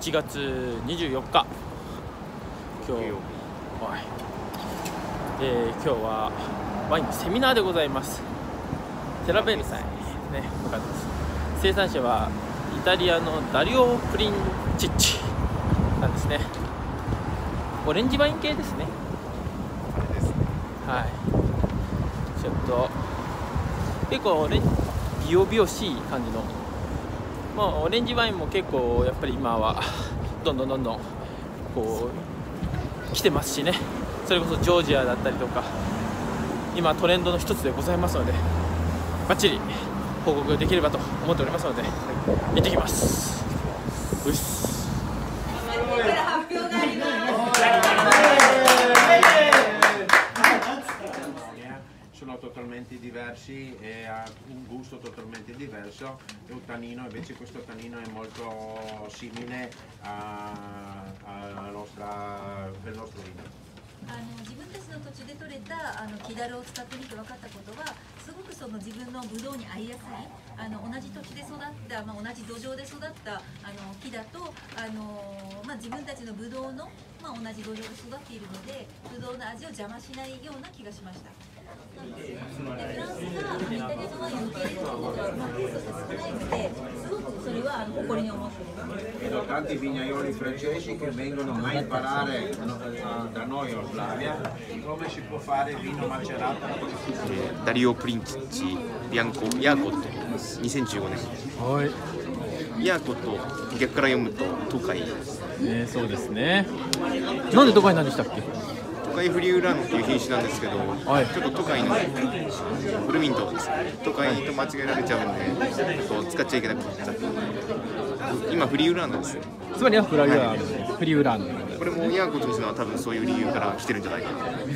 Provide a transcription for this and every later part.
1月24日今日はワインのセミナーでございます。テラベールさんにね向かってます。生産者はイタリアのダリオ・プリンチッチなんですね。オレンジワイン系ですね。はい、ちょっと結構ビオビオしい感じの、オレンジワインも結構やっぱり今はどんどんこう来てますしね。それこそジョージアだったりとか今トレンドの一つでございますので、バッチリ報告できればと思っておりますので、行ってきます。うっす。 Sono totalmente diversi e ha un gusto totalmente diverso, e un tannino invece questo tannino è molto simile del nostro vino. 自分たちの土地で採れた木だるを使ってみて分かったことは、すごくその自分のブドウに合いやすい同じ土地で育った、同じ土壌で育った木だと自分たちのブドウの、同じ土壌で育っているのでブドウの味を邪魔しないような気がしました。でフランスがイタリアのワインを受け入れることがペースとして少ないので、すごくそれは誇りに思っています。 Vedo tanti vignaioli francesi che vengono a imparare da noi in Flavia come si può fare vino macerato. ダリオ・プリンチッチビアンコ・ヤーコット2015年。 はい。 ヤーコット逆から読むと都会。 そうですね。なんで都会なんでしたっけ？ 都会フリウラーノっていう品種なんですけど、 はい、 ちょっと都会のフルミントですね。都会と間違えられちゃうんで、使っちゃいけなくなっちゃって。今フリウラーノですよ。 つまりはフリウラーノ。 これもヤーコットにするのは多分そういう理由から来てるんじゃないかな。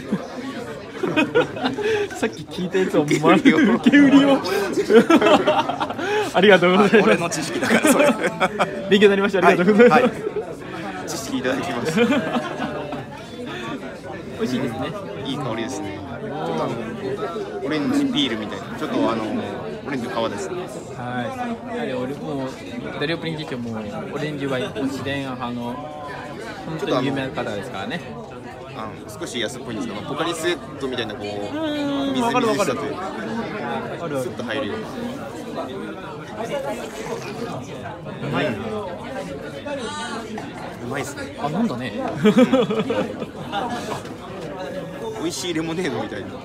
さっき聞いたやつを受け売りをありがとうございます。 俺の知識だからそれ勉強になりました。ありがとうございます。はい、 知識いただきます。 美味しいですね。 いい香りですね。ちょっとオレンジピールみたいな、ちょっとオレンジの皮ですね。 はい。俺もダリオ・プリンチッチはもうオレンジワイン自然派の本当に有名な方ですからね。 少し安っぽいんですけど、ポカリスエットみたいなこうみずみずしさというか、スッと入るような。うまいな。うまいですね。 なんだね。 美味しいレモネードみたいな。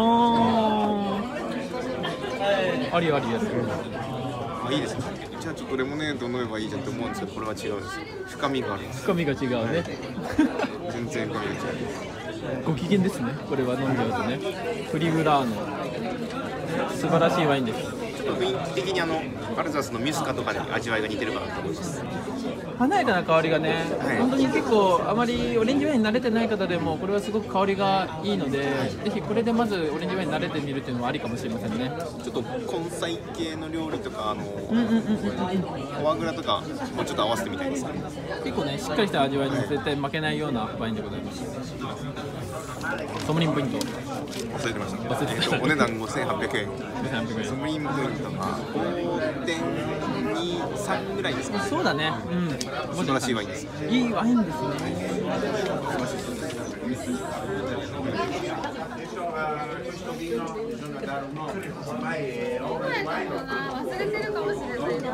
ありやつ。 いいですね。じゃあちょっとレモネード飲めばいいじゃんって思うんですけど、これは違うんですよ。深みがあるんです。 深みが違うね。 全然深みが違う。 ご機嫌ですね。これは飲んじゃうとね。フリウラーノ。素晴らしいワインです。 ちょっと雰囲気的にアルザスのミュスカとかに味わいが似てるかなと思います。 華やかな香りがね、本当に結構あまりオレンジワインに慣れてない方でもこれはすごく香りがいいので、ぜひこれでまずオレンジワインに慣れてみるっていうのもありかもしれませんね。 ちょっと根菜系の料理とかフォアグラとかもうちょっと合わせてみたいですね。 結構ねしっかりした味わいに絶対負けないようなワインでございます。ソムリンポイント忘れてました。お値段5800円。ソムリンポイントが 5.23 ぐらいですかね。 そうだね。 素晴らしいワインです。 いいワインですね。 忘れてるかもしれないな。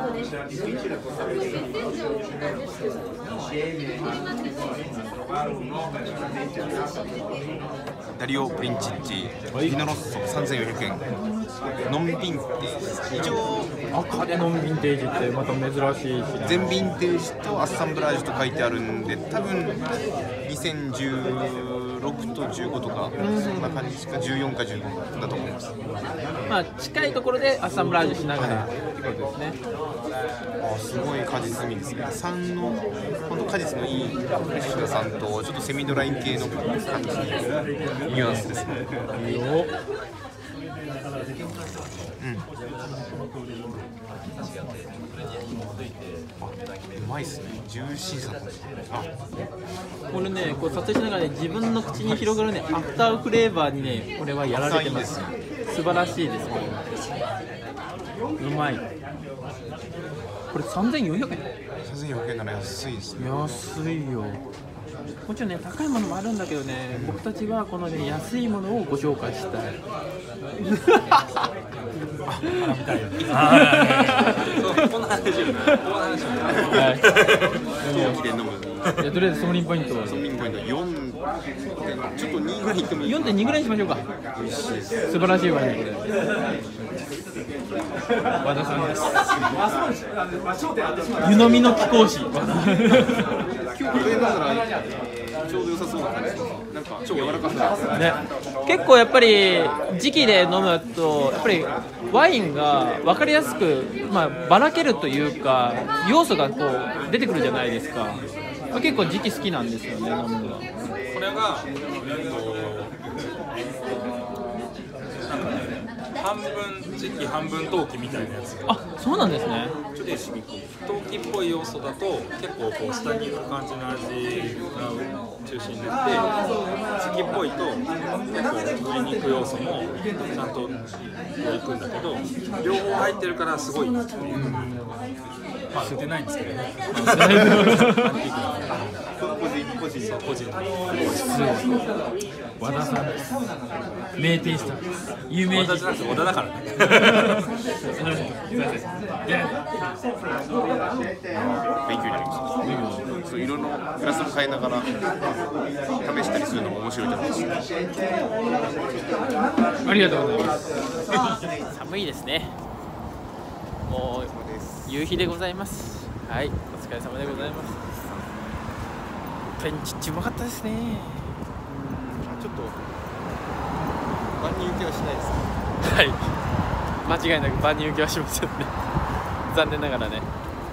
ダリオ・プリンチッチピノロッソ3400円。ノンヴィンテージ。一応赤でノンヴィンテージってまた珍しいし、 全ヴィンテージとアッサンブラージュと書いてあるんで、多分2016と15とかそんな感じしか、14か15だと思います。 近いところでアッサンブラージュしながらってことですね。 すごい果実味ですね。酸の本当果実のいいフレッシュな酸とちょっとセミドライ系の感じのニュアンスですね。いいよ。うまいっすね。ジューシーさと。 これね、こう撮影しながらね、自分の口に広がるね、アフターフレーバーにね、これはやられてます。素晴らしいです。うまい。 これ3400円。 3400円なら安いですね。 安いよ。もちろんね、高いものもあるんだけどね、僕たちはこのね、安いものをご紹介したい。 こんな話よ。 気で飲む。 いや、とりあえずソムリンポイント。 ソムリンポイント4.ちょっと2ぐらいいってもいい。 4.2 ぐらいにしましょうか。 美味しいです。 素晴らしいワインこれ。和田さんです。湯飲みの貴公子。 今日これ飲んだらちょうど良さそうな感じ。なんか超柔らかさね、結構やっぱり時期で飲むとやっぱりワインが分かりやすく、まあ、ばらけるというか要素がこう出てくるじゃないですか。結構時期好きなんですよね、飲むのは。 これが、半分時期半分陶器みたいなやつ。 あ、そうなんですね。 ちょっと陶器っぽい要素だと結構こう下に行く感じの味が中心になって、時期っぽいと結構鶏肉要素もちゃんといくんだけど、両方入ってるからすごい、まあ売ってないんですけどね。個人和田さんです。名テイスターです。有名人。 小田だからね。 勉強になります。そう色のグラスも変えながら試したりするのも面白いと思います。 ありがとうございます。寒いですね。もう夕日でございます。はい、お疲れ様でございます。ペンチッチうまかったですね。 ちょっと万人受けはしないですか？ はい、間違いなく万人受けはしませんね。残念ながらね。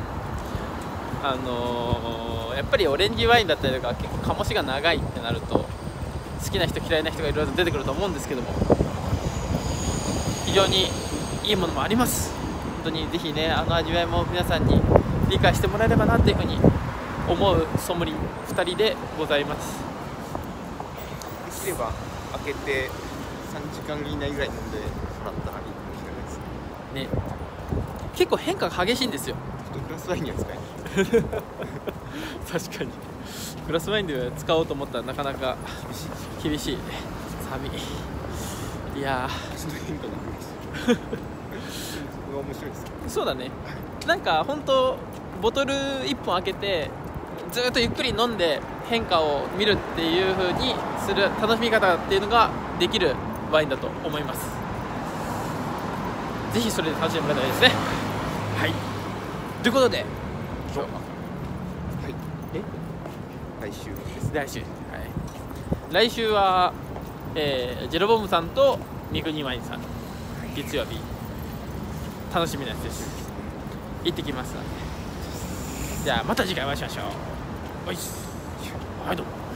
やっぱりオレンジワインだったりとか結構醸しが長いってなると好きな人嫌いな人がいろいろ出てくると思うんですけども、非常にいいものもあります。本当にぜひね、あの味わいも皆さんに理解してもらえればなというふうに思うソムリン2人でございます。 できれば開けて3時間以内ぐらい飲んでもらったらいいかもしれないですね。 ね、結構変化が激しいんですよ。 ちょっとグラスワインには使えない。 確かにグラスワインで使おうと思ったらなかなか厳しい。寒い。いやー、 ちょっと変化があります。これは面白いです。 そうだね。なんか本当ボトル1本開けてずっとゆっくり飲んで変化を見るっていう風にする楽しみ方っていうのができるワインだと思います。ぜひそれで楽しんでもらいたいですね。はい、ということで今日は来週です。 来週は、ジェロボムさんと三国ワインさん、月曜日楽しみなやつです。行ってきますので、じゃあまた次回お会いしましょう。はい、どうも。